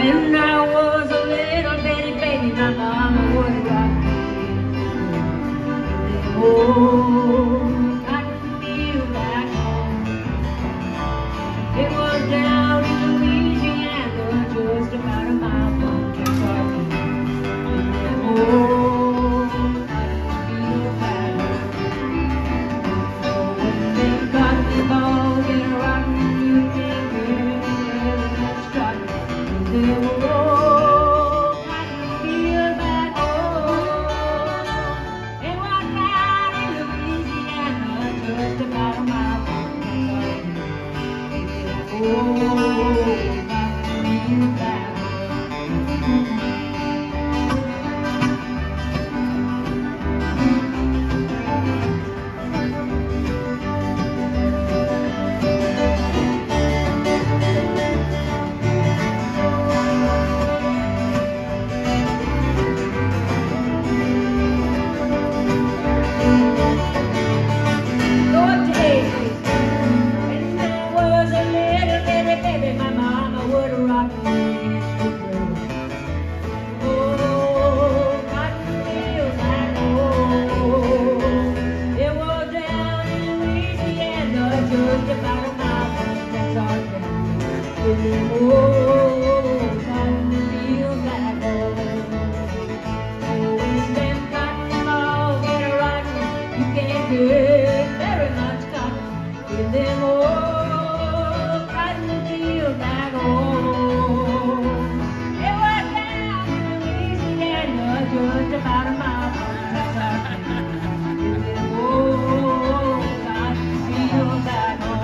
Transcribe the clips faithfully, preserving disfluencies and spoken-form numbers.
When I was a little bitty baby, my mama would rock me. Oh, I can feel back home. It was down in Louisiana, just about a mile from Kentucky. Oh, I can feel back home. When they got the ball, get rockin', you can't get it struck. Oh, I can feel back home. It was down in Louisiana, just about a mile from Kentucky. Oh, I can feel back home. Just about a mile from Kentucky. Oh, I can feel back home. Oh, when them cotton balls get rotten, you can't get very much cotton in them old cotton fields back home. It was down in Louisiana, just about a mile from Kentucky. In them old cotton fields back home.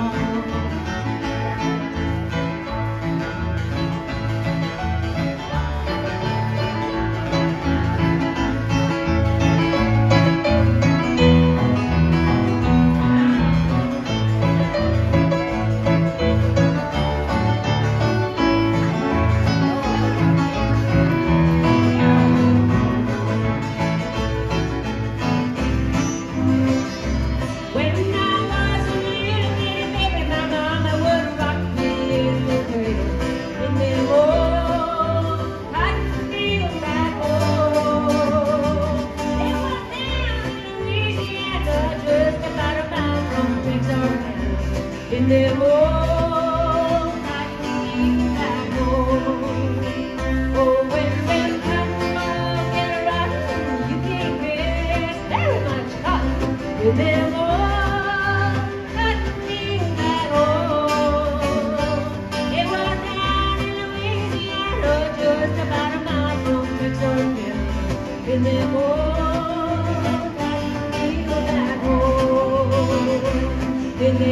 In them old cotton fields back home. Oh, when them cotton balls get rotten, you can't get very much cotton in them old cotton fields back home. It was down in Louisiana, just about a mile from Kentucky. In them old cotton fields back home. In them